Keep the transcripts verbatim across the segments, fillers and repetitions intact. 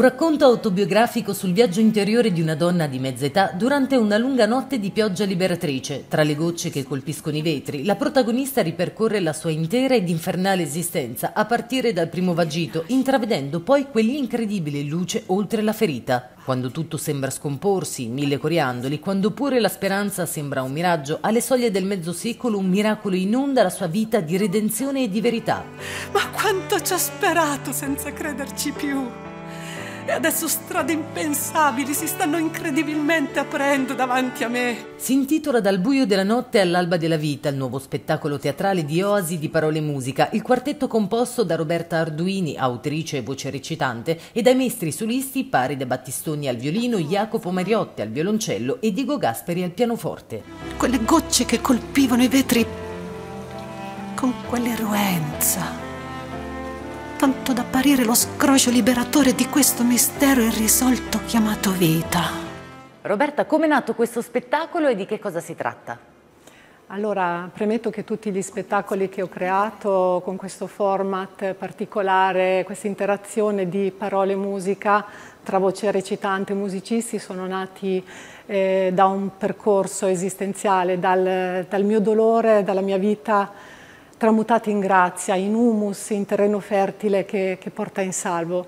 racconto autobiografico sul viaggio interiore di una donna di mezza età durante una lunga notte di pioggia liberatrice. Tra le gocce che colpiscono i vetri, la protagonista ripercorre la sua intera ed infernale esistenza, a partire dal primo vagito, intravedendo poi quell'incredibile luce oltre la ferita. Quando tutto sembra scomporsi, mille coriandoli, quando pure la speranza sembra un miraggio, alle soglie del mezzo secolo un miracolo inonda la sua vita di redenzione e di verità. Ma quanto ci ho sperato senza crederci più! E adesso strade impensabili si stanno incredibilmente aprendo davanti a me. Si intitola Dal buio della notte all'alba della vita, il nuovo spettacolo teatrale di Oasi di Parole e Musica, il quartetto composto da Roberta Arduini, autrice e voce recitante, e dai maestri solisti Paride Battistoni al violino, Jacopo Mariotti al violoncello e Diego Gasperi al pianoforte. Quelle gocce che colpivano i vetri con quell'eruenza, tanto da apparire lo scroscio liberatore di questo mistero irrisolto chiamato vita. Roberta, come è nato questo spettacolo e di che cosa si tratta? Allora, premetto che tutti gli spettacoli che ho creato con questo format particolare, questa interazione di parole e musica tra voce recitante e musicisti, sono nati eh, da un percorso esistenziale, dal, dal mio dolore, dalla mia vita tramutati in grazia, in humus, in terreno fertile che, che porta in salvo.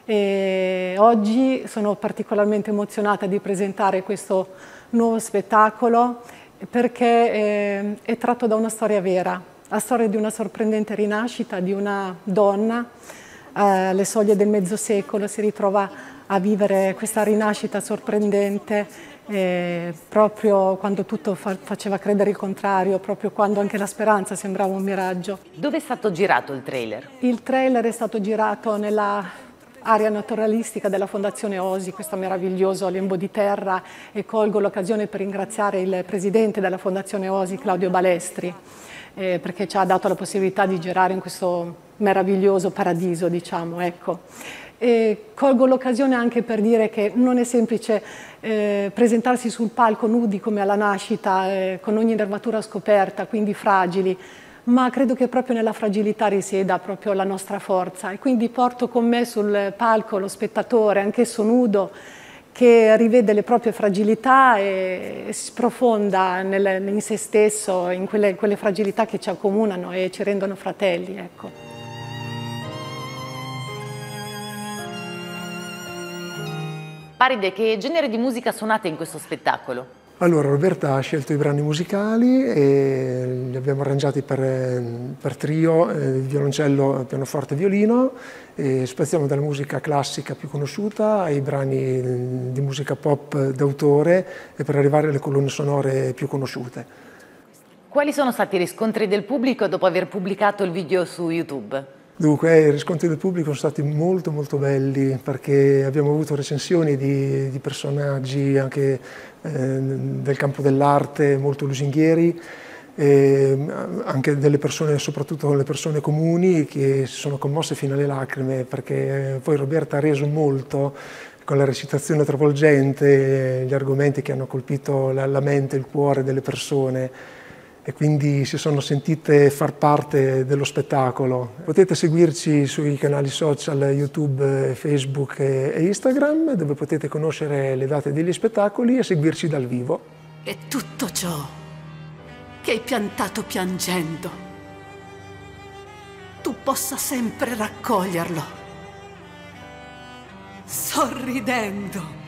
E oggi sono particolarmente emozionata di presentare questo nuovo spettacolo perché è, è tratto da una storia vera, la storia di una sorprendente rinascita di una donna eh, alle soglie del mezzo secolo, si ritrova a vivere questa rinascita sorprendente eh, proprio quando tutto fa faceva credere il contrario, proprio quando anche la speranza sembrava un miraggio. Dove è stato girato il trailer? Il trailer è stato girato nella area naturalistica della Fondazione Oasi, questo meraviglioso lembo di terra, e colgo l'occasione per ringraziare il presidente della Fondazione Oasi, Claudio Balestri, eh, perché ci ha dato la possibilità di girare in questo meraviglioso paradiso, diciamo, ecco. E colgo l'occasione anche per dire che non è semplice eh, presentarsi sul palco nudi come alla nascita, eh, con ogni nervatura scoperta, quindi fragili, ma credo che proprio nella fragilità risieda proprio la nostra forza, e quindi porto con me sul palco lo spettatore, anch'esso nudo, che rivede le proprie fragilità e si sprofonda nel, in se stesso, in quelle, quelle fragilità che ci accomunano e ci rendono fratelli, ecco. Paride, che genere di musica suonate in questo spettacolo? Allora, Roberta ha scelto i brani musicali e li abbiamo arrangiati per, per trio, eh, violoncello, pianoforte e violino, e spaziamo dalla musica classica più conosciuta ai brani di musica pop d'autore e per arrivare alle colonne sonore più conosciute. Quali sono stati i riscontri del pubblico dopo aver pubblicato il video su YouTube? Dunque, i riscontri del pubblico sono stati molto molto belli, perché abbiamo avuto recensioni di, di personaggi anche eh, del campo dell'arte molto lusinghieri, e anche delle persone, soprattutto le persone comuni, che si sono commosse fino alle lacrime, perché poi Roberta ha reso molto con la recitazione travolgente, gli argomenti che hanno colpito la, la mente e il cuore delle persone, e quindi si sono sentite far parte dello spettacolo. Potete seguirci sui canali social YouTube, Facebook e Instagram, dove potete conoscere le date degli spettacoli e seguirci dal vivo. E tutto ciò che hai piantato piangendo, tu possa sempre raccoglierlo, sorridendo.